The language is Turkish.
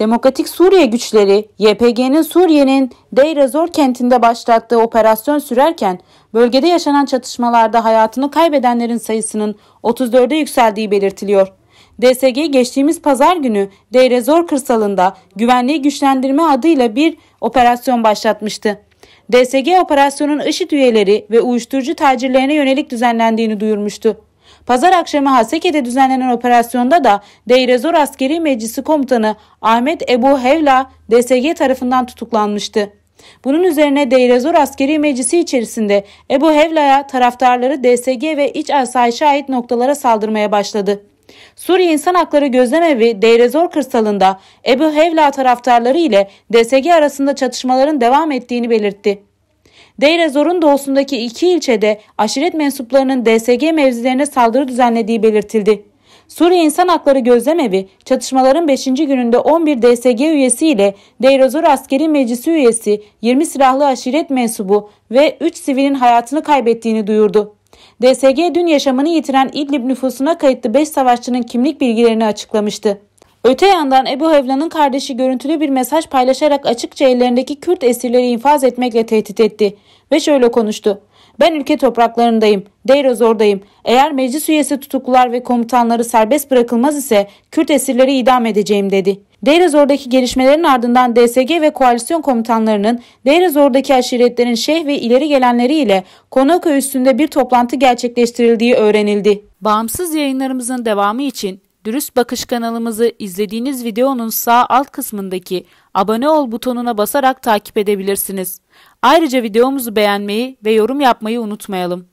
Demokratik Suriye güçleri YPG'nin Suriye'nin Deir ez-Zor kentinde başlattığı operasyon sürerken bölgede yaşanan çatışmalarda hayatını kaybedenlerin sayısının 34'e yükseldiği belirtiliyor. DSG geçtiğimiz pazar günü Deir ez-Zor kırsalında güvenliği güçlendirme adıyla bir operasyon başlatmıştı. DSG operasyonun IŞİD üyeleri ve uyuşturucu tacirlerine yönelik düzenlendiğini duyurmuştu. Pazar akşamı Haseke'de düzenlenen operasyonda da Deir ez-Zor Askeri Meclisi Komutanı Ahmet Ebu Hevla DSG tarafından tutuklanmıştı. Bunun üzerine Deir ez-Zor Askeri Meclisi içerisinde Ebu Hevla'ya taraftarları DSG ve iç asayişe ait noktalara saldırmaya başladı. Suriye İnsan Hakları Gözlemevi Deir ez-Zor kırsalında Ebu Hevla taraftarları ile DSG arasında çatışmaların devam ettiğini belirtti. Deir ez-Zor'un doğusundaki iki ilçede aşiret mensuplarının DSG mevzilerine saldırı düzenlediği belirtildi. Suriye İnsan Hakları Gözlemevi çatışmaların 5. gününde 11 DSG üyesi ile Deir ez-Zor Askeri Meclisi üyesi, 20 silahlı aşiret mensubu ve 3 sivilin hayatını kaybettiğini duyurdu. DSG dün yaşamını yitiren İdlib nüfusuna kayıtlı 5 savaşçının kimlik bilgilerini açıklamıştı. Öte yandan Ebu Hevla'nın kardeşi görüntülü bir mesaj paylaşarak açıkça ellerindeki Kürt esirleri infaz etmekle tehdit etti ve şöyle konuştu. Ben ülke topraklarındayım, Deir ez-Zor'dayım. Eğer meclis üyesi tutuklular ve komutanları serbest bırakılmaz ise Kürt esirleri idam edeceğim dedi. Deir ez-Zor'daki gelişmelerin ardından DSG ve koalisyon komutanlarının Deir ez-Zor'daki aşiretlerin şeyh ve ileri gelenleriyle Konaköy üstünde bir toplantı gerçekleştirildiği öğrenildi. Bağımsız yayınlarımızın devamı için Dürüst Bakış kanalımızı izlediğiniz videonun sağ alt kısmındaki abone ol butonuna basarak takip edebilirsiniz. Ayrıca videomuzu beğenmeyi ve yorum yapmayı unutmayalım.